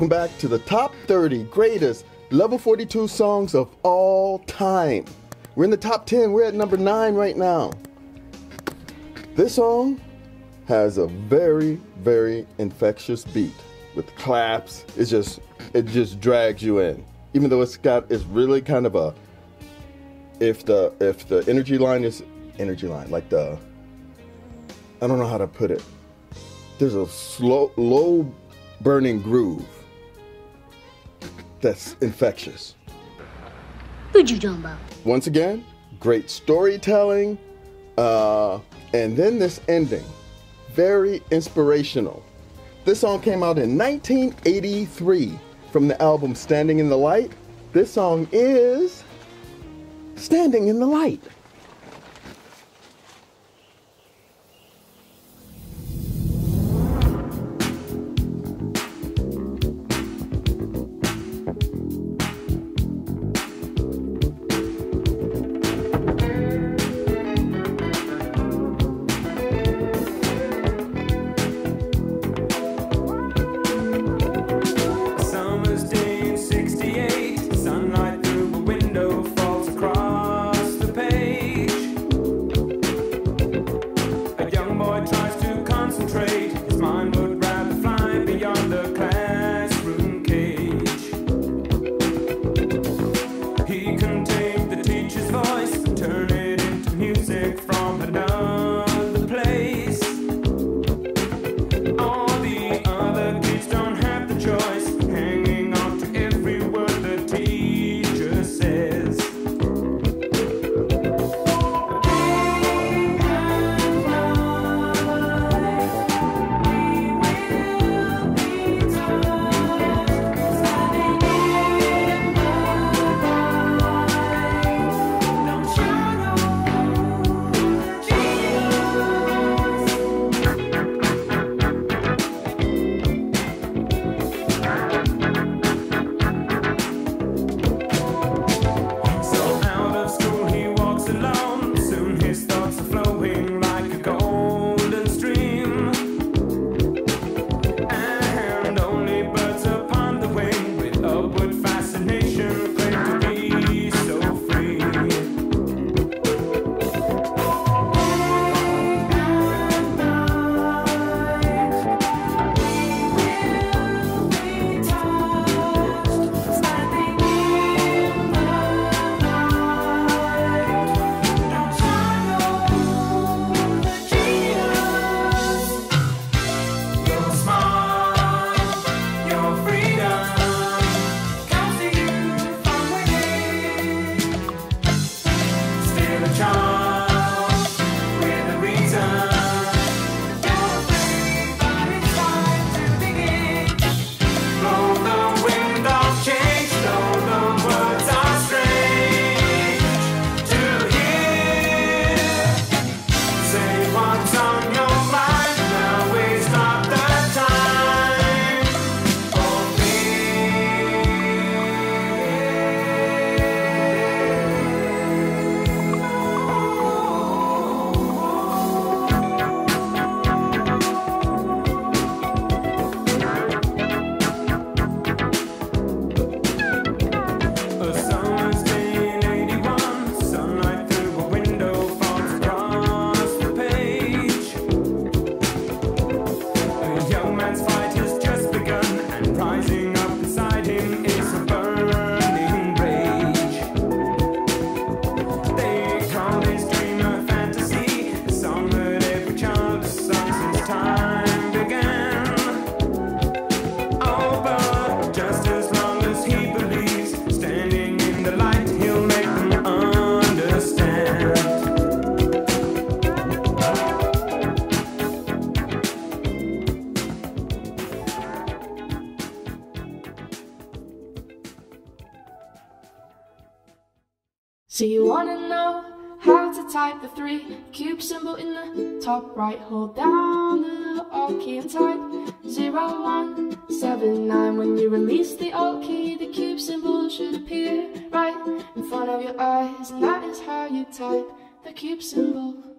Welcome back to the top 30 greatest level 42 songs of all time. We're in the top 10. We're at number 9 right now. This song has a very, very infectious beat with claps. It just drags you in. Even though it's really kind of a, if the energy line like the, I don't know how to put it. There's a low burning groove that's infectious. Who'd you talking about? Once again, great storytelling, and then this ending, very inspirational. This song came out in 1983 from the album Standing in the Light. This song is Standing in the Light. So you wanna know how to type the 3 cube symbol in the top right? Hold down the Alt key and type 0179. When you release the Alt key, the cube symbol should appear right in front of your eyes, and that is how you type the cube symbol.